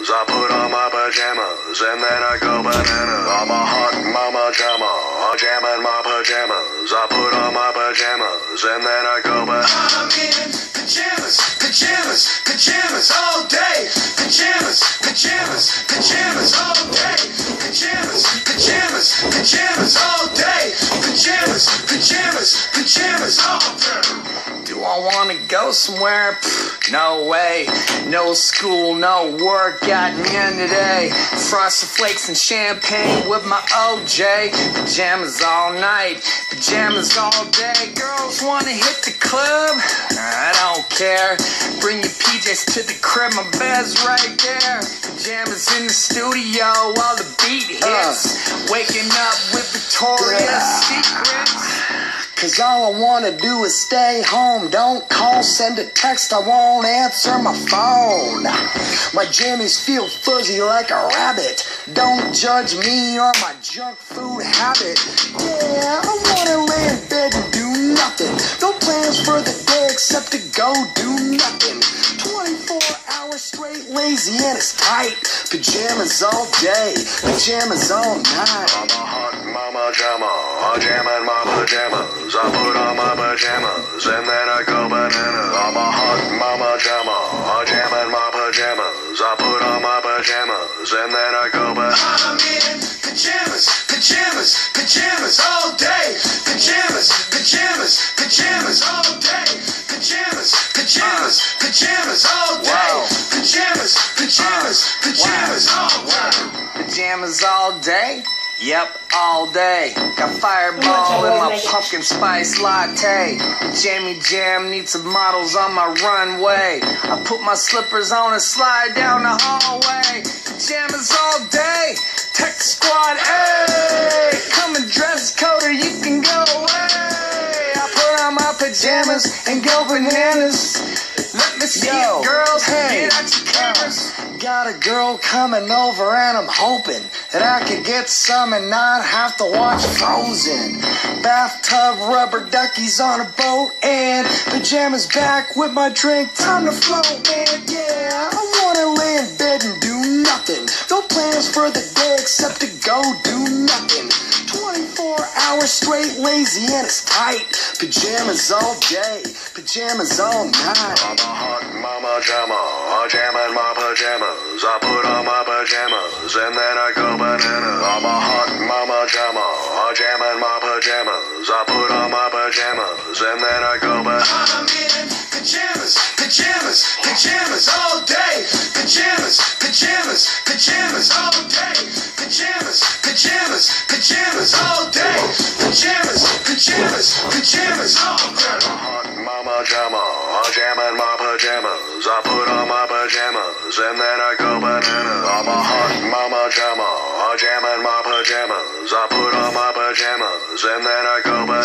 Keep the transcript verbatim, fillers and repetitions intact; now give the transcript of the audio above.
I put on my pajamas and then I go banana. I'm a hot mama jamma, I jam in my pajamas. I put on my pajamas and then I go banana. I'm in pajamas, pajamas, pajamas all day. Pajamas, pajamas, pajamas all day. Pajamas, pajamas, pajamas all day. Pajamas, pajamas, pajamas all day. Do I wanna go somewhere? Pfft, no way. No school, no work, got me in today. Frosted Flakes and champagne with my O J. Pajamas all night, pajamas all day. Girls wanna hit the club? I don't care. Bring your P Js to the crib, my bed's right there. Pajamas in the studio while the beat hits. Waking up with Victoria's Secrets. Cause all I wanna do is stay home. Don't call, send a text, I won't answer my phone. My jammies feel fuzzy like a rabbit. Don't judge me or my junk food habit. Yeah, I wanna lay in bed and do nothing. No plans for the day except to go do nothing. twenty-four hours straight, lazy and it's tight. Pajamas all day, pajamas all night. I'm a hot mama jamma, I jam in my pajamas. I put on my pajamas and then I go banana. I'm a hot mama jamma, I jam in my pajamas. I put on my pajamas and then I go banana. I'm in pajamas, pajamas, pajamas all day. Pajamas, pajamas, pajamas all day. Pajamas, pajamas, pajamas all day. Pajamas, pajamas, pajamas all day. Pajamas all day? Yep, all day. Got Fireball in my pumpkin spice latte. Jammy Jam needs some models on my runway. I put my slippers on and slide down the hallway. Pajamas all day. Tech Squad, hey! Come and dress code or you can go away. I put on my pajamas and go bananas. Let me see Yo, it, girls. hey, Get out your cameras. Got a girl coming over and I'm hoping that I could get some and not have to watch Frozen. Bathtub rubber duckies on a boat and pajamas back with my drink. Time to float, man, yeah. I wanna lay in bed and do nothing. No plans for the day except to go do nothing. twenty-four hours straight, lazy and it's tight. Pajamas all day, pajamas all night. I'm a hot mama jamma, I jam in my pajamas. I put on my pajamas and then I go banana. I'm a hot mama jamma, I jam in my pajamas. I put on my pajamas and then I go banana. I'm in pajamas, pajamas, pajamas all day. Pajamas, pajamas, pajamas all day. Pajamas, pajamas, pajamas all day. Pajamas, pajamas, pajamas all day. I'm a hot mama jamma, I jam in my pajamas. I put on my pajamas and then I go banana. I'm a hot mama jamma, I jam in my pajamas. I put on my pajamas and then I go banana.